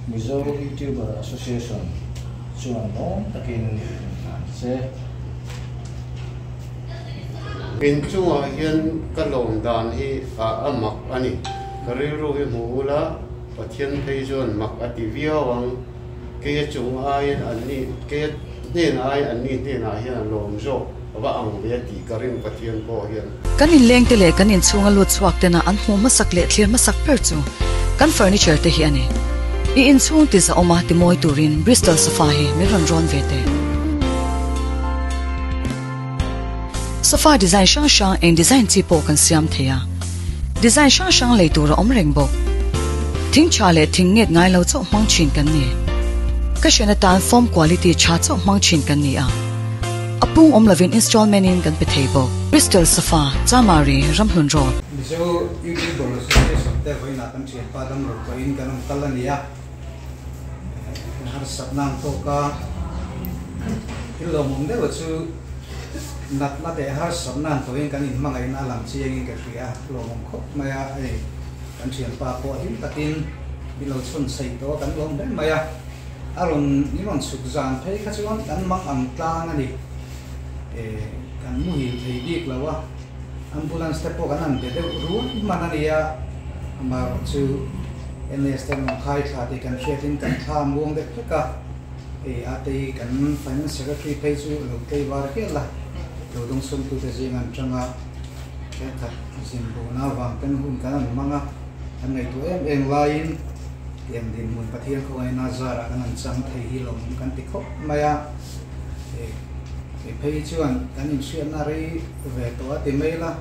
Mizo YouTuber Association chuan no takin se in chunga hian kalom dan hi amak ani kariru hi mula pathian thei chuan mak ati viawang ke chung ai anni ke nen ai anni ten a hian lom zo wa ang ve ti karing pathian ko hian kanin leng te le kanin chunga lut chuak te na an hmu ma sak le thlir ma sak per chu kan furniture te hi ani I in chung ti za oma ti moi turin Bristol sofa hi mi ron ron ve te sofa design shang shang en design chi po kan siam theya design shang shang le tur om reng bok thing cha le thing nget ngai lo chaw mang chin kan ni ka shena tan form quality cha chaw mang chin kan ni a apung om lovin installment in kan pe thebo Bristol sofa chamari ramhlun ro so YouTuber Association te voina kan chi padam ro ko in kanam kalania har sapnam to ka hilom de wachu nat na de har sapnan to in kan in mangai na lam chi eng ke ria lom khop maya ai kan chi pa ko hin takin bilo chun sei to kan lom de maya aron ni ron suk zan thei kha chuan kan mang am tlang ani kan mu hi thei dik lawa ambulance te po kanan de ru manania ma chu ns ten khai tha te kan shetin kan tham wong de ka ate kan finance secretary pay chu lo te war ke la lo dong sum tu te jingan changa ke kha sim bu na wang kan hun kan manga an ngai tu em line tiam din mun pathian ko ai na zara kan chang thei hi lom kan ti khop maya pay chuan kan in sian na ri ve to ati mai la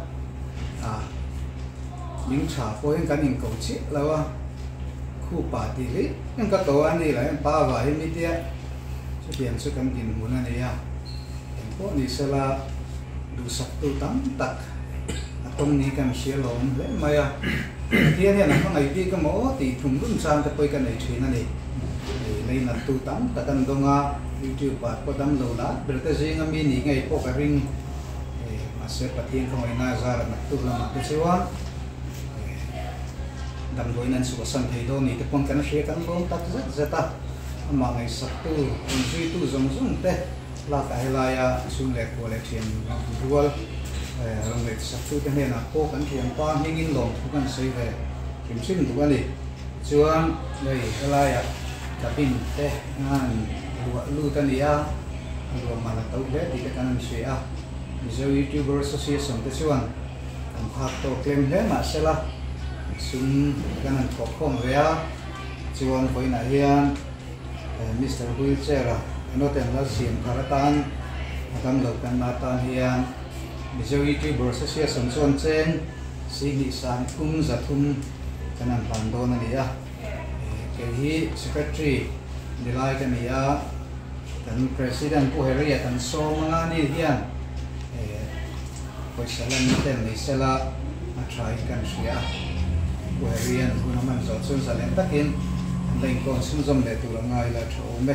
ming cha po hen kan in ko chi lawa khu pa ti ri en ka to ani la en pa wa hi mi tia chu tian chu kan kin mun ani ya en ko ni sala du sak tu tam tak atong ni kan sia lom le maya tian ya na ngai ti ka mo ti thum run sang ta poi kan nei thina ni nei na tu tam ta kan donga YouTube pa ko dam lo la berta jinga mi ni ngai po ka ring se pathian ko ai na zara na tu la ma te sewa dam doinan su san thei do ni te pon kan she kan bom tak zat zata ama ngai sak tu ji tu zong zong te la ka la ya sum le ko le thien dual rong le sak tu te ne na ko kan thian pa hingin long kan sei ve kim sim du ani chuan nei la ya ta pin te an lu ta ni ya lu ma la tau le ti te kan se a Mizo YouTuber Association te chuan kan phak to claim he ma sela sum kanan khom rea chuan voina hian Mr. Wheelchair ano ten la sim karatan adam lo kan na tan hian Mizo YouTuber Association chuan chen sini san zathum kanan bandon ani a ke hi secretary nilai kan ya kan president ko heria kan so nga ni hian Salam ten ni sela a try kan sia warian naman zo chun salen takin leng kon sum zom le tu ngai la tho me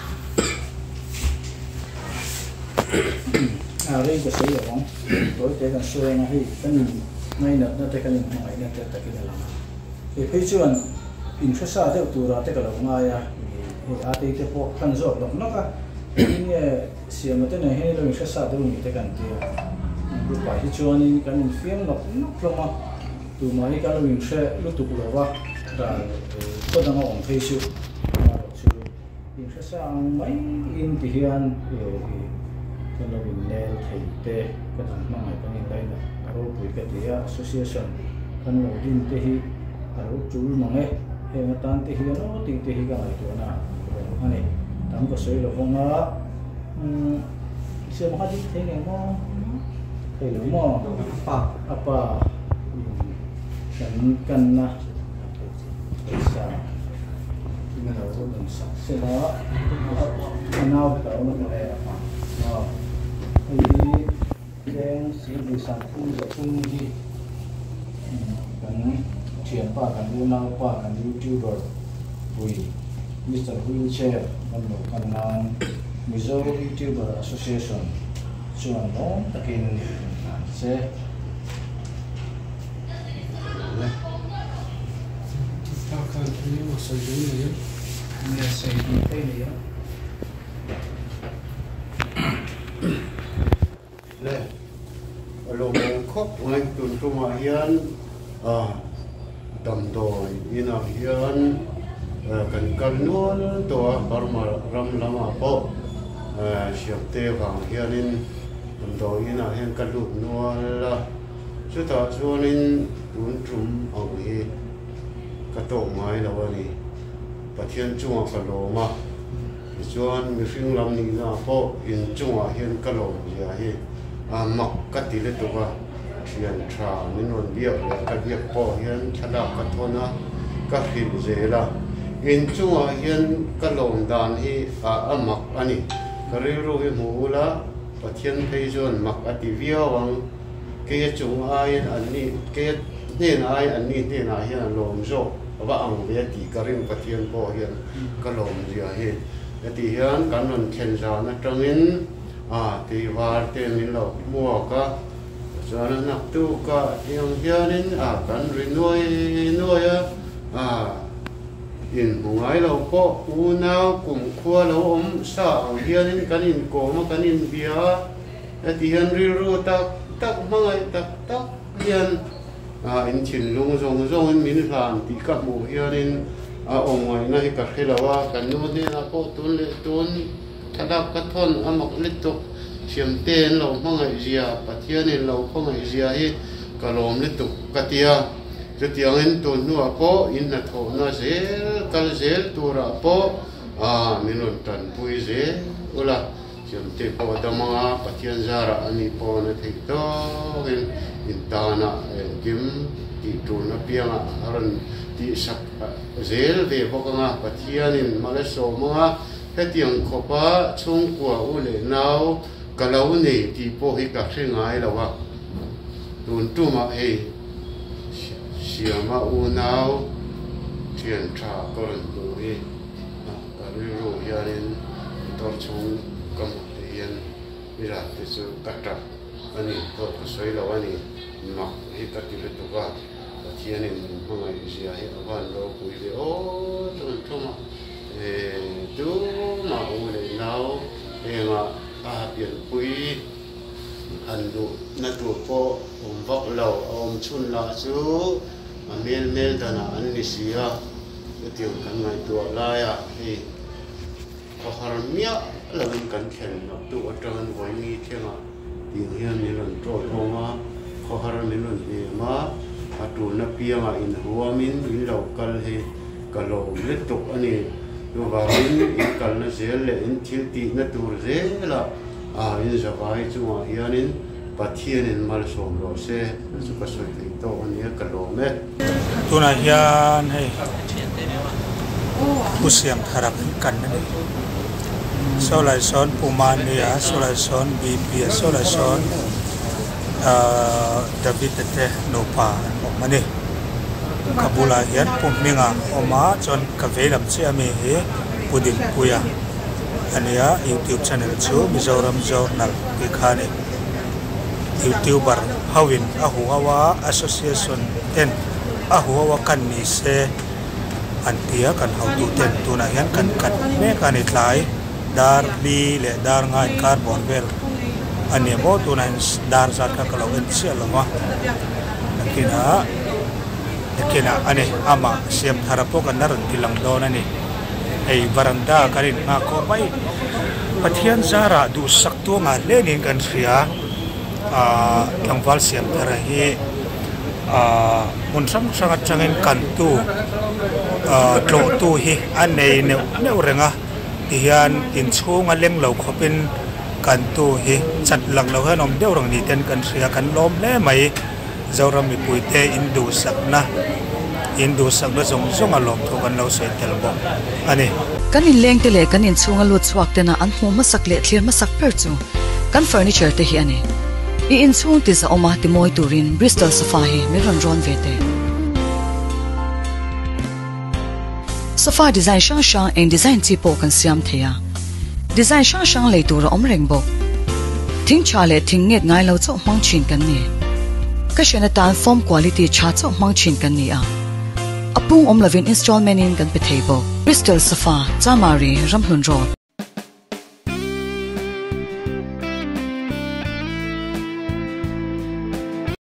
re ko sei yong to te kan sure na hi kan ngai na te kan ngai na te takin la pe chuan in thasa te tu ra te ka lo ngai ya ate te po kan zo lok no ka in siam te na he lo in thasa te ni te kan ti pa hi chuan in kan in fiam nok loma tu mai kan lo in she lu tu lo wa da ko da ngong thei su chu in she sang mai in ti hian kan lo in nel thei te ka tan ma mai kan in lai na aro pui ka ti association kan lo din te hi aro chu ma nge he na tan te hi no ti te hi ga ai tu na ani tam ko sei lo nga se ma ha di thei nge mo thầy đúng không? Apa kan na sa kita tahu dan sila kenal tahu mana ini yang si bisa pun di kan siapa kan guna apa kan YouTuber Hui Mr. Wheelchair kan Mizo YouTuber Association chuan no takin se kan ni mo sa jin ni hiền nè lồng khóc ngay tuần trung mà hiền tầm đồi như nào hiền cần cần luônตัวbarma ram lama po siap te vàng hiền tầm đồi như nào hiền cần lụt luôn là chúng ta cho nên tuần trung ông hi cái tổ máy là vậy nèประเทศจังหวัดกะโหลมาส่วนมีฟิงลำนี้นะพออินจังหวัดเฮียนกะโหลอย่าให้มักกัดติเลตัวเฮียนชานินวนเบียแล้วก็เบียพอเฮียนชะดากัดทนะก็ฟินเจละอินจังหวัดเฮียนกะโหลดานให้มักอันนี้ก็เรียกว่าหมู่ละประเทศไทยส่วนมักอติวิยวังเกยจงอายอันนี้เกยเนี่ยอายอันนี้เนี่ยเฮียนลมโจว่าอังเวียตีกระริงประเทียนพ่อเฮียนก็ลมเสียเหตุตีเฮียนกันนนเชนจานะจังอินตีวาร์เตนิลอกมัวก็จานักตุก็ยังเฮียนินกันรินวยอินหงายเราพ่ออูนาวกุ่มขัวเราสาเฮียนินกันอินโกมกันอินเบียตีเฮียนริรูตักมังไอตักเฮียนอินชินลุงซงมินฟานตีกับหมู่เฮียนินองไว้นะให้กับเฮลาวากันนู้นนี่นะพวกตุนเล็กตุนถ้าดับกระทนมักเล็กตุกเชียมเต้นเราพังไอเจียปัทเทียนินเราพังไอเจียให้กระลมเล็กตุกกะเตียจะเตียงอินตุนนัวโปอินนัทโหน่าเซลกัลเซลตัวระโปมินุตันปุยเซอุละเชียมเต้ปอดมังปัทเทียนจาระอันนี้ปอนะทิโตอินตานะกิมที่ตูนเปียงรันที่สักเซลเวพกงาปัทเทียนินมาเลโซมังเฮตียงขบะชงกัวอุเลนาวกะลาวนี่ที่โพหิกักเชงไงแล้วว่าตูนตุมาเอเสียมาอูนาวเทียนชากรันดูเอกะริโรยานินตอชงกำเตียนวิราติสุกัตระอันนี้ตัวสวยแล้วอันนี้มักฮิกัติเลตุกาเทียนินมังไอเสียให้อวันเราคุยเลยโอ้ตุนตุมาดูมาอูเลยเราเองเปลี่ยนคุยอันดูนัดตัวพ่อผมบอกเราชุนละจูเมลดานะอันนี้เสียเตียงกันไงตัวลายให้พอฮาร์มียเราเป็นกันแข่งตัวจังไว้มีเที่ยงตีเฮียนี่เราโจทย์ลงมาพอฮาร์มีเราเองมาตัวนับเพียงอินหัวมินอินเรากัลให้กัลโลเล็ดตกอันนี้ตัวบารินอินกัลนั่นเสียเลยอินทิลตีนั่นตัวเสียละอินจะไปจังหวะเฮียนินปัทเทียนินมาส่งเราเสียสุขสุขที่โตอันนี้กัลโลเมตัวนั้นเฮียนให้ผู้เสียงทารักกันนั่นเองโซลาซอนปูมาเนียโซลาซอนบีบีโซลาซอนดาวิดเตโนปาออกมาเนี่ยขบุลาเฮียนปุ่มมิงออกมาจนกาเวลัมเชียมีเฮปุดินปุยอันนี้YouTube channel ชูมิโซรัมจอร์นัลกิคานี YouTuber ฮาวินหัวว่า Association เต็นหัวว่ากันนี่เซอันเดียกันเขาดูเต็นตัวนั้นเฮียนกันแม่กันอีกหลายดาร์บีและดาร์ง่ายคาร์บอนเวลอันนี้โมตัวนั้นดาร์จัดกับเราเอ็นเชียลงมานักกินะอันนี้อามาเสียมทาราพกันนั่นที่หลังโดนนี่ไอ้บารันดากันนี่งาโคไปประเทศจาระดูสักตัวงานเล่นกันเสียทางวัลเสียมทาราฮีมุนสังกัดจังเงินกันตัวโลตัวฮีอันนี้เนี่ยเรื่องที่ยันอินชูงเลี้ยงเราเขาเป็นกันตัวเฮจัดหลังเราให้น้องเดี่ยวรังนี้เต้นกันเสียกันล้มเล่ไหมเจ้าเรามีปุยเตอินดูสักนะอินดูสักแล้วส่งอารมณ์ทุกันเราเสียเตลบอกอันนี้กันอินเลี้ยงเตะกันอินชูงลุดสวักเตนะอันหัวมาสักเละเคลียร์มาสักเปิดจูกันเฟอร์นิเจอร์เตะอันนี้อินชูงติดจะออกมาติมอยตูรินบริสตอลสฟาเฮไม่รันร้อนเวเตสฟาดีไซน์ช่างเองดีไซน์ที่โปกันสยามเทียดีไซน์ช่างเลยตัวเราอมเริงบอกทิ้งชาเลทิ้งเงียบง่ายเราจะมังชินกันเนี่ยก็เช่นตานฟอร์มคุณภาพชาจะมังชินกันเนี่ย apung om lavin installment in kan pe thei bawk Bristol Sofa Chamari Ramhlun Road